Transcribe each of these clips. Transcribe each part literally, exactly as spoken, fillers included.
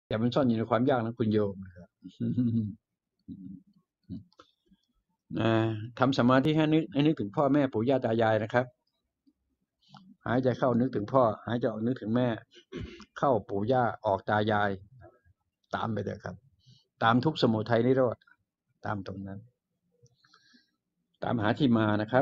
แต่มันซ่อนอยู่ในความยากนะคุณโยมนะครับนะทำสมาธิให้นึกให้นึกถึงพ่อแม่ปู่ย่าตายายนะครับหายใจเข้านึกถึงพ่อหายใจออกนึกถึงแม่เข้าปู่ย่าออกตายายตามไปเลยครับตามทุกสมุทัยนิโรธตามตรงนั้นตามหาที่มานะครับ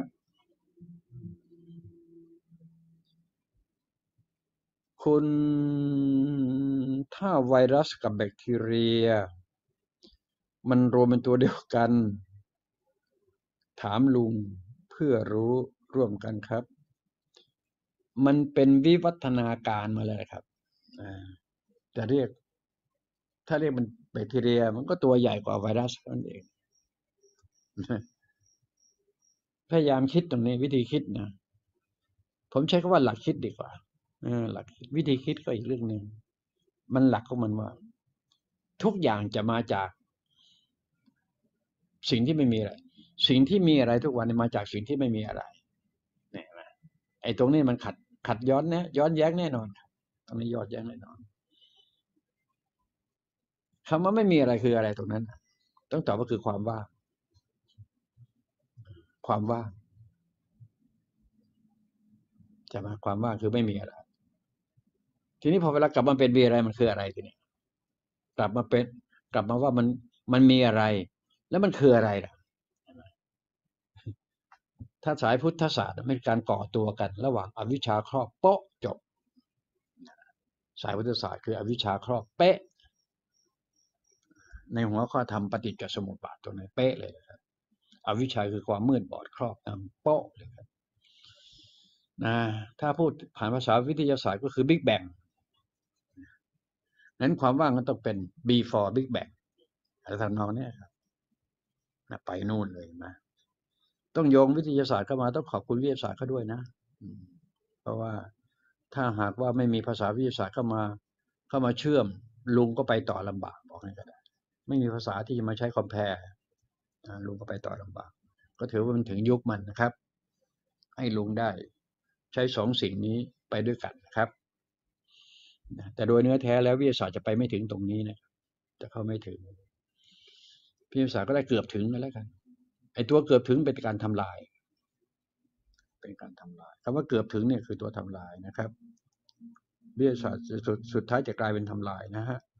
คุณถ้าไวรัสกับแบคทีเรียมันรวมเป็นตัวเดียวกันถามลุงเพื่อรู้ร่วมกันครับมันเป็นวิวัฒนาการมาเลยครับจะเรียกถ้าเรียกมันแบคทีเรียมันก็ตัวใหญ่กว่าไวรัสนั่นเองพยายามคิดตรงนี้วิธีคิดนะผมใช้คำว่าหลักคิดดีกว่าหลักวิธีคิดก็อีกเรื่องหนึ่งมันหลักของมันว่าทุกอย่างจะมาจากสิ่งที่ไม่มีอะไรสิ่งที่มีอะไรทุกวันมาจากสิ่งที่ไม่มีอะไรเนี่ยนะไอ้ตรงนี้มันขัดขัดย้อนนะย้อนแย้งแน่นอนครับตรงนี้ย้อนแย้งแน่นอนคำว่าไม่มีอะไรคืออะไรตรงนั้นต้องตอบว่าคือความว่างความว่างจะมาความว่างคือไม่มีอะไรทีนี้พอเวลากลับมาเป็นมีอะไรมันคืออะไรทีนี้กลับมาเป็นกลับมาว่ามันมันมีอะไรแล้วมันคืออะไรล่ะถ้าสายพุทธศาสตร์เป็นการก่อตัวกันระหว่างอวิชชาครอบโป๊ะจบสายพุทธศาสตร์คืออวิชชาครอบเป๊ะในหัวข้อธรรมปฏิจจสมุปบาทตรงนี้เป๊ะเลยครับอวิชชาคือความมืดบอดครอบงำโป๊ะเลยครับนะถ้าพูดผ่านภาษาวิทยาศาสตร์ก็คือบิ๊กแบงนั้นความว่างก็ต้องเป็น before big bang อะไรทำนองนี้ครับไปนู่นเลยนะต้องโยงวิทยาศาสตร์เข้ามาต้องขอบคุณวิทยาศาสตร์เขาด้วยนะเพราะว่าถ้าหากว่าไม่มีภาษาวิทยาศาสตร์เข้ามาเข้ามาเชื่อมลุงก็ไปต่อลำบากบอกให้ก็ได้ไม่มีภาษาที่จะมาใช้คอมแพร์ลุงก็ไปต่อลำบากก็ถือว่ามันถึงยุคมันนะครับให้ลุงได้ใช้สองสิ่งนี้ไปด้วยกันนะครับแต่โดยเนื้อแท้แล้ววิทยาศาสตร์จะไปไม่ถึงตรงนี้นะจะเข้าไม่ถึงวิทยาศาสตร์ก็ได้เกือบถึงแล้วกันไอ้ตัวเกือบถึงเป็นการทำลายเป็นการทำลายคำว่าเกือบถึงเนี่ยคือตัวทำลายนะครับวิทยาศาสตร์สุดสุดท้ายจะกลายเป็นทำลายนะฮะ